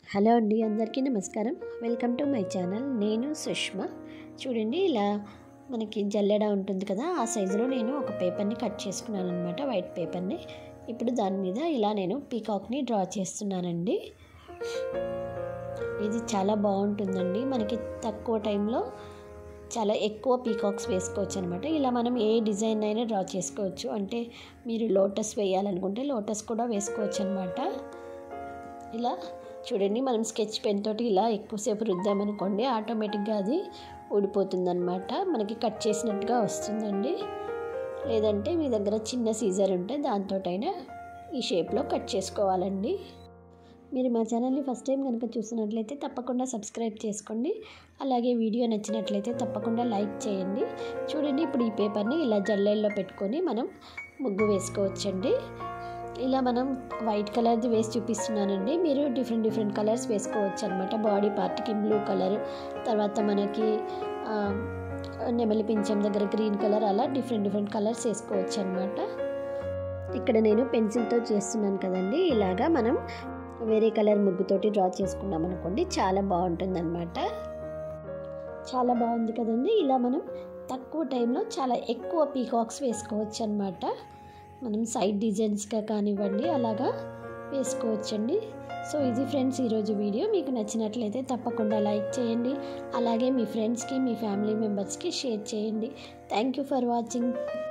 Hello అండి, అందరికీ నమస్కారం. Welcome to my channel. నేను సుష్మా. చూడండి, ఇలా మనకి జల్లెడ ఉంటుంది కదా, ఆ సైజులో నేను ఒక పేపర్ని కట్ చేసుకున్నాను అనమాట, వైట్ పేపర్ని. ఇప్పుడు దాని మీద ఇలా నేను పీకాక్ని డ్రా చేస్తున్నానండి. ఇది చాలా బాగుంటుందండి. మనకి తక్కువ టైంలో చాలా ఎక్కువ పీకాక్స్ వేసుకోవచ్చు అనమాట. ఇలా మనం ఏ డిజైన్ అయినా డ్రా చేసుకోవచ్చు. అంటే మీరు లోటస్ వేయాలనుకుంటే లోటస్ కూడా వేసుకోవచ్చు అనమాట. ఇలా చూడండి, మనం స్కెచ్ పెన్ తోటి ఇలా ఎక్కువసేపు రుద్దామనుకోండి, ఆటోమేటిక్గా అది ఊడిపోతుందన్నమాట. మనకి కట్ చేసినట్టుగా వస్తుందండి. లేదంటే మీ దగ్గర చిన్న సీజర్ ఉంటే దాంతోటైనా ఈ షేప్లో కట్ చేసుకోవాలండి. మీరు మా ఛానల్ని ఫస్ట్ టైం కనుక చూసినట్లయితే తప్పకుండా సబ్స్క్రైబ్ చేసుకోండి. అలాగే వీడియో నచ్చినట్లయితే తప్పకుండా లైక్ చేయండి. చూడండి, ఇప్పుడు ఈ పేపర్ని ఇలా జల్లెల్లో పెట్టుకొని మనం ముగ్గు వేసుకోవచ్చండి. ఇలా మనం వైట్ కలర్ది వేసి చూపిస్తున్నానండి. మీరు డిఫరెంట్ కలర్స్ వేసుకోవచ్చు అనమాట. బాడీ పార్ట్కి బ్లూ కలర్, తర్వాత మనకి నెమలి పింఛం దగ్గర గ్రీన్ కలర్, అలా డిఫరెంట్ కలర్స్ వేసుకోవచ్చు అనమాట. ఇక్కడ నేను పెన్సిల్తో చేస్తున్నాను కదండి. ఇలాగా మనం వేరే కలర్ ముగ్గుతోటి డ్రా చేసుకున్నాం అనుకోండి, చాలా బాగుంటుంది అనమాట. చాలా బాగుంది కదండి. ఇలా మనం తక్కువ టైంలో చాలా ఎక్కువ పీకాక్స్ వేసుకోవచ్చు అనమాట. మనం సైడ్ డిజైన్స్గా కానివ్వండి, అలాగా వేసుకోవచ్చండి. సో ఇది ఫ్రెండ్స్ ఈరోజు వీడియో. మీకు నచ్చినట్లయితే తప్పకుండా లైక్ చేయండి. అలాగే మీ ఫ్రెండ్స్కి, మీ ఫ్యామిలీ మెంబర్స్కి షేర్ చేయండి. Thank you for watching.